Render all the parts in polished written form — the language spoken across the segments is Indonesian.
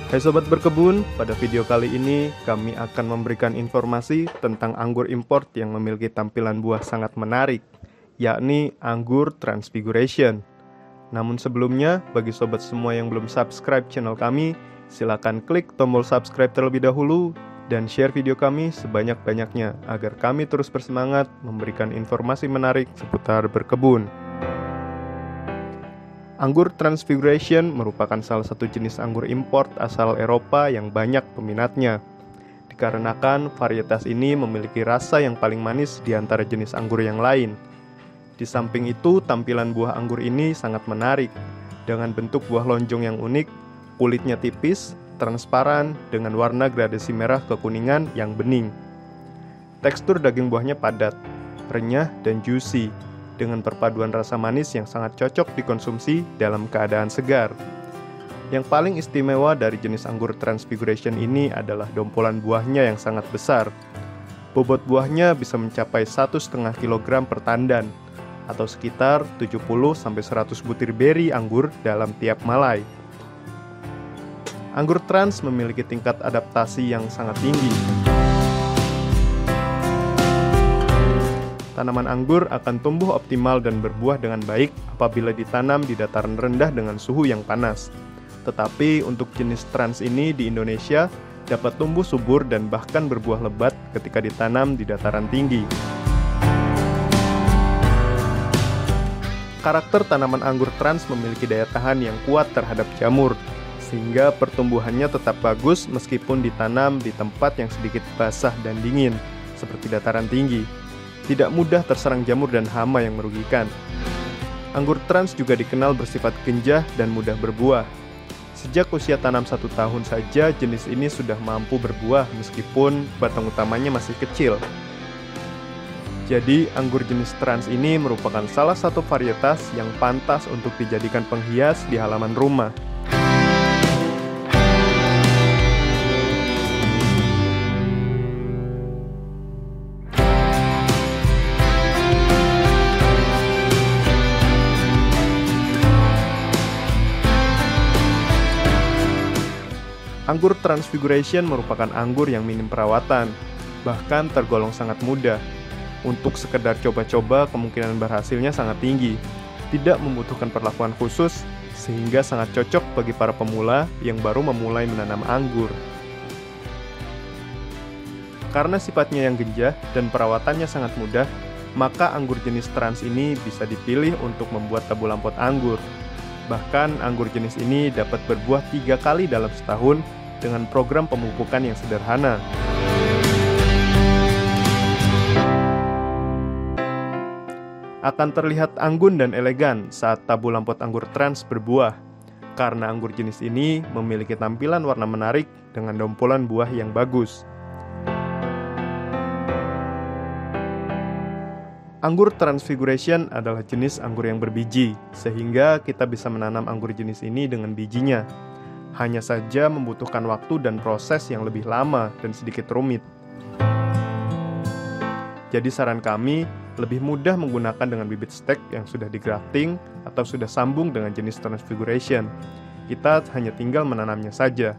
Hai Sobat Berkebun, pada video kali ini kami akan memberikan informasi tentang anggur import yang memiliki tampilan buah sangat menarik, yakni anggur Transfiguration. Namun sebelumnya, bagi sobat semua yang belum subscribe channel kami, silakan klik tombol subscribe terlebih dahulu dan share video kami sebanyak-banyaknya agar kami terus bersemangat memberikan informasi menarik seputar berkebun. Anggur Transfiguration merupakan salah satu jenis anggur import asal Eropa yang banyak peminatnya. Dikarenakan varietas ini memiliki rasa yang paling manis di antara jenis anggur yang lain. Di samping itu, tampilan buah anggur ini sangat menarik, dengan bentuk buah lonjong yang unik, kulitnya tipis, transparan, dengan warna gradasi merah kekuningan yang bening. Tekstur daging buahnya padat, renyah, dan juicy, dengan perpaduan rasa manis yang sangat cocok dikonsumsi dalam keadaan segar. Yang paling istimewa dari jenis anggur Transfiguration ini adalah dompolan buahnya yang sangat besar. Bobot buahnya bisa mencapai 1,5 kg per tandan, atau sekitar 70-100 butir beri anggur dalam tiap malai. Anggur Trans memiliki tingkat adaptasi yang sangat tinggi. Tanaman anggur akan tumbuh optimal dan berbuah dengan baik apabila ditanam di dataran rendah dengan suhu yang panas. Tetapi untuk jenis Trans ini di Indonesia dapat tumbuh subur dan bahkan berbuah lebat ketika ditanam di dataran tinggi. Karakter tanaman anggur Trans memiliki daya tahan yang kuat terhadap jamur, sehingga pertumbuhannya tetap bagus meskipun ditanam di tempat yang sedikit basah dan dingin, seperti dataran tinggi. Tidak mudah terserang jamur dan hama yang merugikan. Anggur Trans juga dikenal bersifat genjah dan mudah berbuah. Sejak usia tanam 1 tahun saja, jenis ini sudah mampu berbuah meskipun batang utamanya masih kecil. Jadi, anggur jenis Trans ini merupakan salah satu varietas yang pantas untuk dijadikan penghias di halaman rumah. Anggur Transfiguration merupakan anggur yang minim perawatan, bahkan tergolong sangat mudah. Untuk sekedar coba-coba, kemungkinan berhasilnya sangat tinggi, tidak membutuhkan perlakuan khusus, sehingga sangat cocok bagi para pemula yang baru memulai menanam anggur. Karena sifatnya yang genjah dan perawatannya sangat mudah, maka anggur jenis Trans ini bisa dipilih untuk membuat tabu lampot anggur. Bahkan anggur jenis ini dapat berbuah 3 kali dalam setahun dengan program pemupukan yang sederhana. Akan terlihat anggun dan elegan saat tabu lampot anggur Trans berbuah, karena anggur jenis ini memiliki tampilan warna menarik dengan dompolan buah yang bagus. Anggur Transfiguration adalah jenis anggur yang berbiji, sehingga kita bisa menanam anggur jenis ini dengan bijinya. Hanya saja membutuhkan waktu dan proses yang lebih lama dan sedikit rumit. Jadi saran kami, lebih mudah menggunakan dengan bibit stek yang sudah digrafting atau sudah sambung dengan jenis Transfiguration. Kita hanya tinggal menanamnya saja.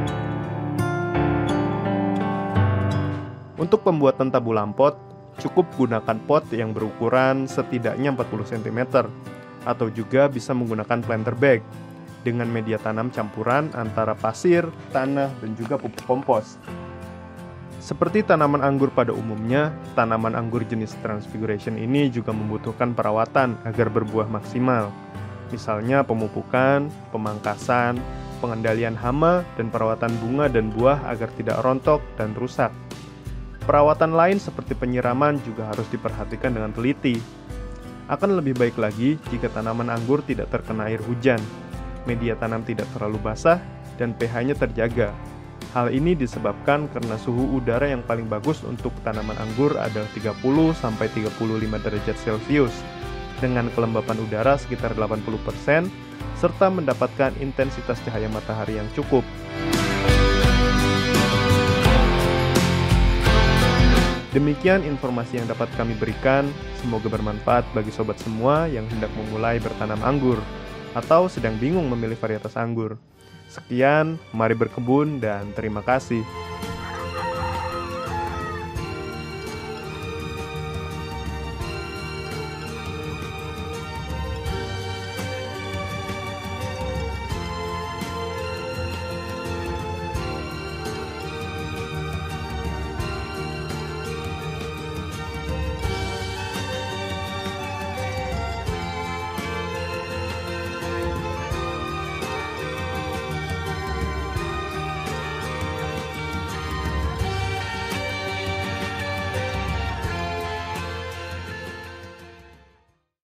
Untuk pembuatan tabu lampot, cukup gunakan pot yang berukuran setidaknya 40 cm, atau juga bisa menggunakan planter bag dengan media tanam campuran antara pasir, tanah, dan juga pupuk kompos. Seperti tanaman anggur pada umumnya, tanaman anggur jenis Transfiguration ini juga membutuhkan perawatan agar berbuah maksimal. Misalnya pemupukan, pemangkasan, pengendalian hama, dan perawatan bunga dan buah agar tidak rontok dan rusak. Perawatan lain seperti penyiraman juga harus diperhatikan dengan teliti. Akan lebih baik lagi jika tanaman anggur tidak terkena air hujan, media tanam tidak terlalu basah, dan pH-nya terjaga. Hal ini disebabkan karena suhu udara yang paling bagus untuk tanaman anggur adalah 30-35 derajat Celcius, dengan kelembapan udara sekitar 80%, serta mendapatkan intensitas cahaya matahari yang cukup. Demikian informasi yang dapat kami berikan, semoga bermanfaat bagi sobat semua yang hendak memulai bertanam anggur, atau sedang bingung memilih varietas anggur. Sekian, mari berkebun dan terima kasih.